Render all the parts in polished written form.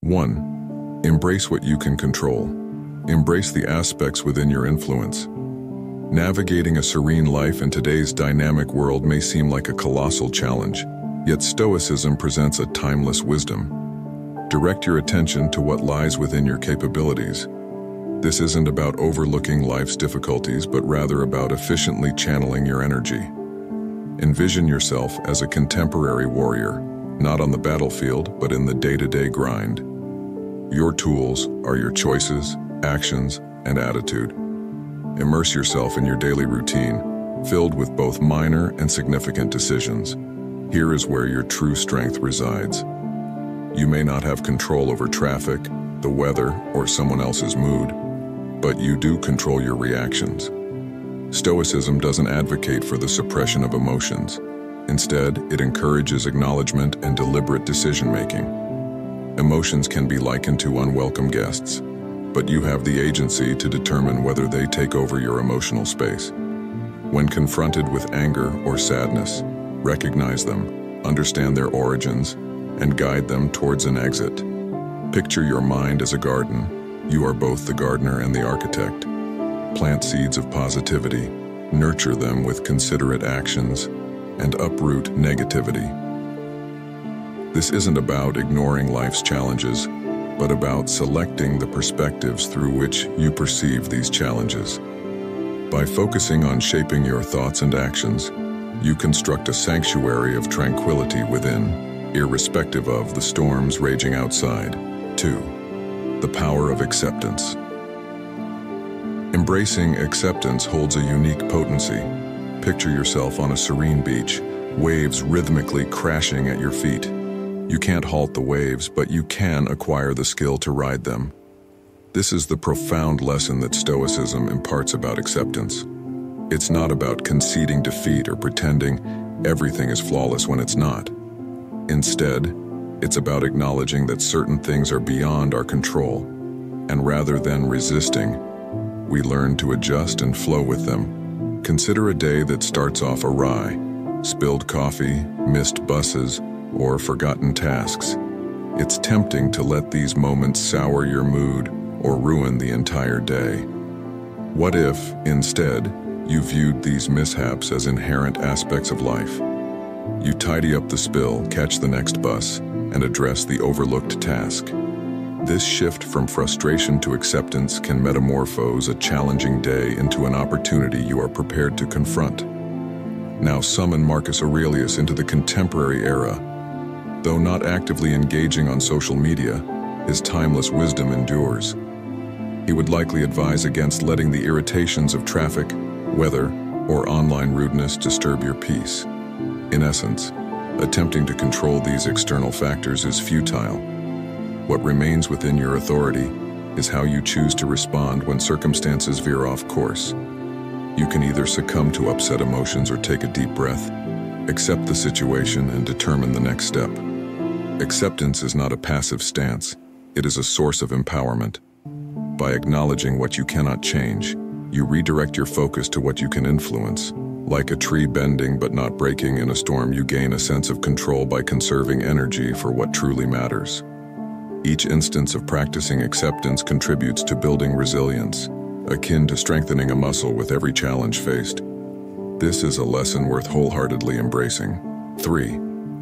1. Embrace what you can control. Embrace the aspects within your influence. Navigating a serene life in today's dynamic world may seem like a colossal challenge, yet Stoicism presents a timeless wisdom. Direct your attention to what lies within your capabilities. This isn't about overlooking life's difficulties, but rather about efficiently channeling your energy. Envision yourself as a contemporary warrior, not on the battlefield, but in the day-to-day grind. Your tools are your choices, actions, and attitude. Immerse yourself in your daily routine, filled with both minor and significant decisions. Here is where your true strength resides. You may not have control over traffic, the weather, or someone else's mood, but you do control your reactions. Stoicism doesn't advocate for the suppression of emotions. Instead, it encourages acknowledgement and deliberate decision-making. Emotions can be likened to unwelcome guests, but you have the agency to determine whether they take over your emotional space. When confronted with anger or sadness, recognize them, understand their origins, and guide them towards an exit. Picture your mind as a garden. You are both the gardener and the architect. Plant seeds of positivity, nurture them with considerate actions, and uproot negativity. This isn't about ignoring life's challenges, but about selecting the perspectives through which you perceive these challenges. By focusing on shaping your thoughts and actions, you construct a sanctuary of tranquility within, irrespective of the storms raging outside. 2. The power of acceptance. Embracing acceptance holds a unique potency. Picture yourself on a serene beach, waves rhythmically crashing at your feet. You can't halt the waves, but you can acquire the skill to ride them. This is the profound lesson that Stoicism imparts about acceptance. It's not about conceding defeat or pretending everything is flawless when it's not. Instead, it's about acknowledging that certain things are beyond our control, and rather than resisting, we learn to adjust and flow with them. Consider a day that starts off awry: spilled coffee, missed buses, or forgotten tasks. It's tempting to let these moments sour your mood or ruin the entire day. What if, instead, you viewed these mishaps as inherent aspects of life? You tidy up the spill, catch the next bus, and address the overlooked task. This shift from frustration to acceptance can metamorphose a challenging day into an opportunity you are prepared to confront. Now summon Marcus Aurelius into the contemporary era. Though not actively engaging on social media, his timeless wisdom endures. He would likely advise against letting the irritations of traffic, weather, or online rudeness disturb your peace. In essence, attempting to control these external factors is futile. What remains within your authority is how you choose to respond when circumstances veer off course. You can either succumb to upset emotions or take a deep breath, accept the situation, and determine the next step. Acceptance is not a passive stance, it is a source of empowerment. By acknowledging what you cannot change, you redirect your focus to what you can influence. Like a tree bending but not breaking in a storm, you gain a sense of control by conserving energy for what truly matters. Each instance of practicing acceptance contributes to building resilience, akin to strengthening a muscle with every challenge faced. This is a lesson worth wholeheartedly embracing. 3.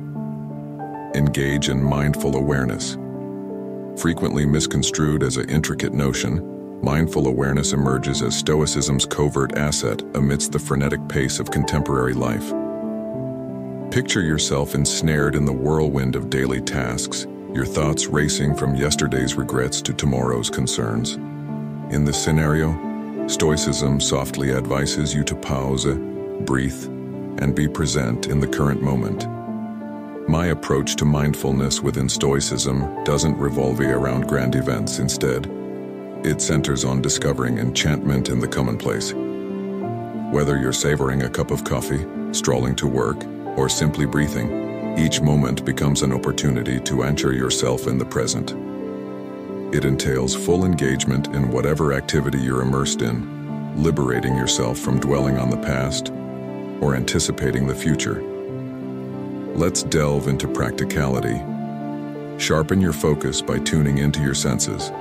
Engage in mindful awareness. Frequently misconstrued as an intricate notion, mindful awareness emerges as Stoicism's covert asset amidst the frenetic pace of contemporary life. Picture yourself ensnared in the whirlwind of daily tasks, your thoughts racing from yesterday's regrets to tomorrow's concerns. In this scenario, Stoicism softly advises you to pause, breathe, and be present in the current moment. My approach to mindfulness within Stoicism doesn't revolve around grand events. Instead, it centers on discovering enchantment in the commonplace. Whether you're savoring a cup of coffee, strolling to work, or simply breathing, each moment becomes an opportunity to anchor yourself in the present. It entails full engagement in whatever activity you're immersed in, liberating yourself from dwelling on the past or anticipating the future. Let's delve into practicality. Sharpen your focus by tuning into your senses.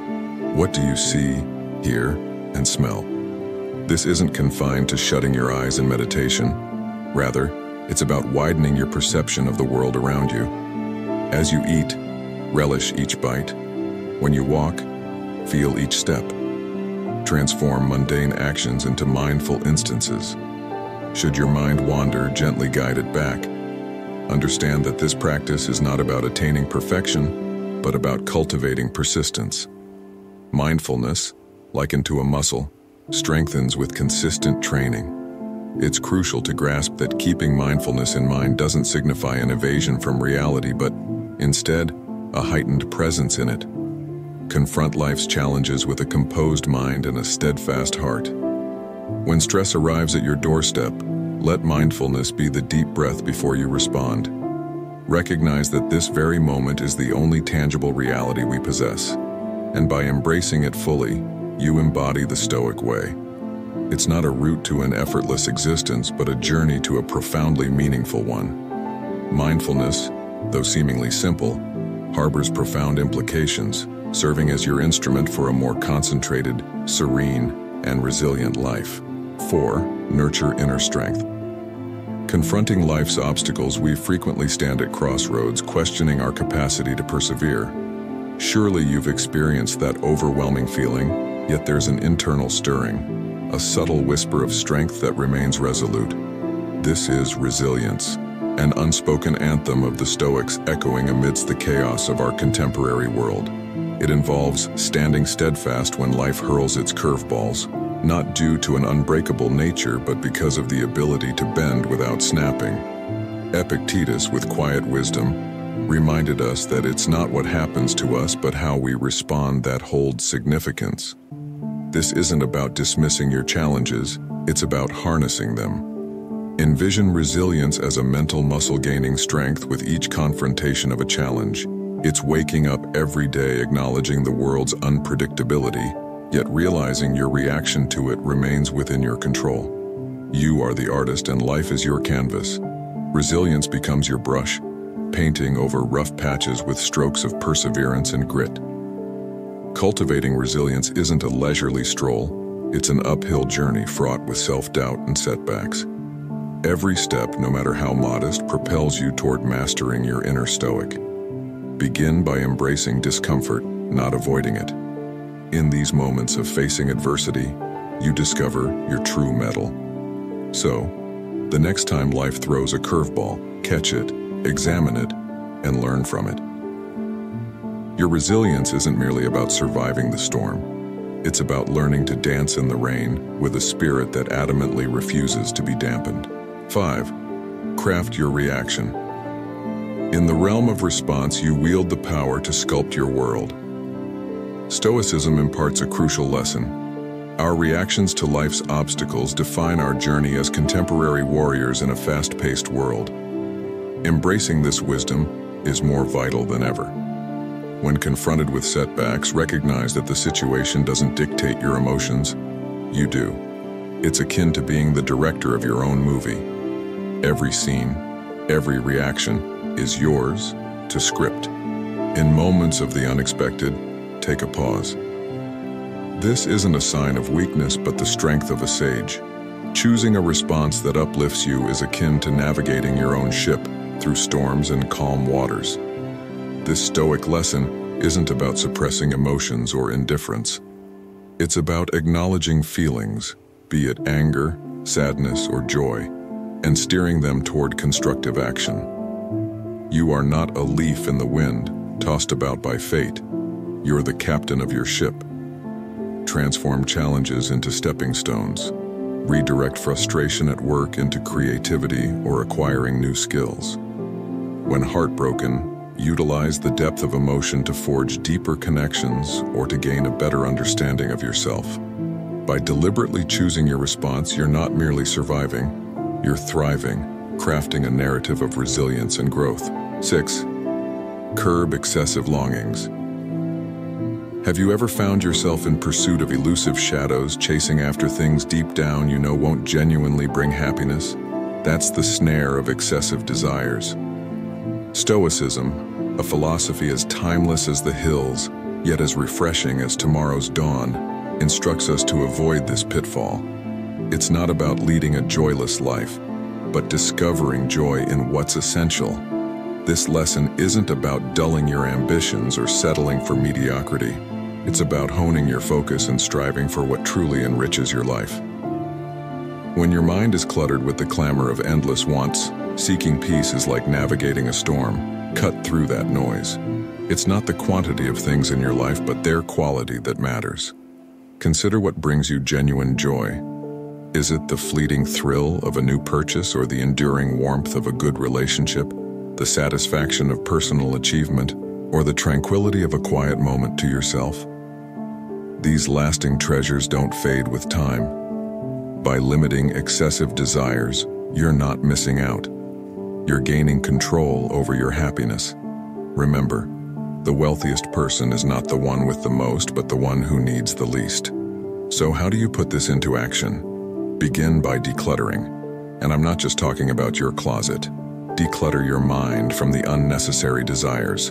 What do you see, hear, and smell? This isn't confined to shutting your eyes in meditation. Rather, it's about widening your perception of the world around you. As you eat, relish each bite. When you walk, feel each step. Transform mundane actions into mindful instances. Should your mind wander, gently guide it back. Understand that this practice is not about attaining perfection, but about cultivating persistence. Mindfulness, likened to a muscle, strengthens with consistent training. It's crucial to grasp that keeping mindfulness in mind doesn't signify an evasion from reality, but instead, a heightened presence in it. Confront life's challenges with a composed mind and a steadfast heart. When stress arrives at your doorstep, let mindfulness be the deep breath before you respond. Recognize that this very moment is the only tangible reality we possess, and by embracing it fully, you embody the Stoic way. It's not a route to an effortless existence, but a journey to a profoundly meaningful one. Mindfulness, though seemingly simple, harbors profound implications, serving as your instrument for a more concentrated, serene, and resilient life. 4. Nurture inner strength. Confronting life's obstacles, we frequently stand at crossroads, questioning our capacity to persevere. Surely you've experienced that overwhelming feeling, yet there's an internal stirring, a subtle whisper of strength that remains resolute. This is resilience, an unspoken anthem of the Stoics echoing amidst the chaos of our contemporary world. It involves standing steadfast when life hurls its curveballs, not due to an unbreakable nature, but because of the ability to bend without snapping. Epictetus, with quiet wisdom, reminded us that it's not what happens to us, but how we respond that holds significance. This isn't about dismissing your challenges, it's about harnessing them. Envision resilience as a mental muscle gaining strength with each confrontation of a challenge. It's waking up every day acknowledging the world's unpredictability, yet realizing your reaction to it remains within your control. You are the artist and life is your canvas. Resilience becomes your brush, painting over rough patches with strokes of perseverance and grit. Cultivating resilience isn't a leisurely stroll, it's an uphill journey fraught with self-doubt and setbacks. Every step, no matter how modest, propels you toward mastering your inner Stoic. Begin by embracing discomfort, not avoiding it. In these moments of facing adversity, you discover your true mettle. So, the next time life throws a curveball, catch it, examine it, and learn from it. Your resilience isn't merely about surviving the storm. It's about learning to dance in the rain with a spirit that adamantly refuses to be dampened. 5. Craft your reaction. In the realm of response, you wield the power to sculpt your world. Stoicism imparts a crucial lesson. Our reactions to life's obstacles define our journey as contemporary warriors in a fast-paced world. Embracing this wisdom is more vital than ever. When confronted with setbacks, recognize that the situation doesn't dictate your emotions. You do. It's akin to being the director of your own movie. Every scene, every reaction is yours to script. In moments of the unexpected, take a pause. This isn't a sign of weakness, but the strength of a sage. Choosing a response that uplifts you is akin to navigating your own ship through storms and calm waters. This Stoic lesson isn't about suppressing emotions or indifference. It's about acknowledging feelings, be it anger, sadness, or joy, and steering them toward constructive action. You are not a leaf in the wind, tossed about by fate. You're the captain of your ship. Transform challenges into stepping stones. Redirect frustration at work into creativity or acquiring new skills. When heartbroken, utilize the depth of emotion to forge deeper connections or to gain a better understanding of yourself. By deliberately choosing your response, you're not merely surviving, you're thriving, crafting a narrative of resilience and growth. 6. Curb excessive longings. Have you ever found yourself in pursuit of elusive shadows, chasing after things deep down you know won't genuinely bring happiness? That's the snare of excessive desires. Stoicism, a philosophy as timeless as the hills, yet as refreshing as tomorrow's dawn, instructs us to avoid this pitfall. It's not about leading a joyless life, but discovering joy in what's essential. This lesson isn't about dulling your ambitions or settling for mediocrity. It's about honing your focus and striving for what truly enriches your life. When your mind is cluttered with the clamor of endless wants, seeking peace is like navigating a storm. Cut through that noise. It's not the quantity of things in your life, but their quality that matters. Consider what brings you genuine joy. Is it the fleeting thrill of a new purchase or the enduring warmth of a good relationship, the satisfaction of personal achievement, or the tranquility of a quiet moment to yourself? These lasting treasures don't fade with time. By limiting excessive desires, you're not missing out. You're gaining control over your happiness. Remember, the wealthiest person is not the one with the most, but the one who needs the least. So how do you put this into action? Begin by decluttering. And I'm not just talking about your closet. Declutter your mind from the unnecessary desires.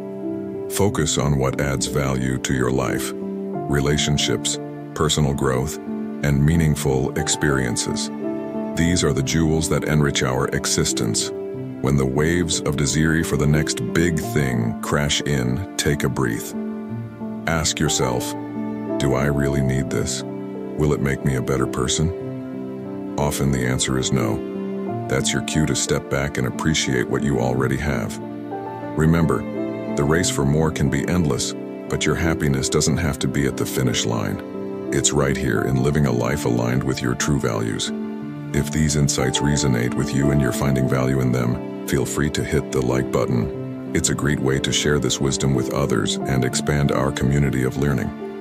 Focus on what adds value to your life: relationships, personal growth, and meaningful experiences. These are the jewels that enrich our existence. When the waves of desire for the next big thing crash in, take a breath. Ask yourself, do I really need this? Will it make me a better person? Often the answer is no. That's your cue to step back and appreciate what you already have. Remember, the race for more can be endless, but your happiness doesn't have to be at the finish line. It's right here in living a life aligned with your true values. If these insights resonate with you and you're finding value in them, feel free to hit the like button. It's a great way to share this wisdom with others and expand our community of learning.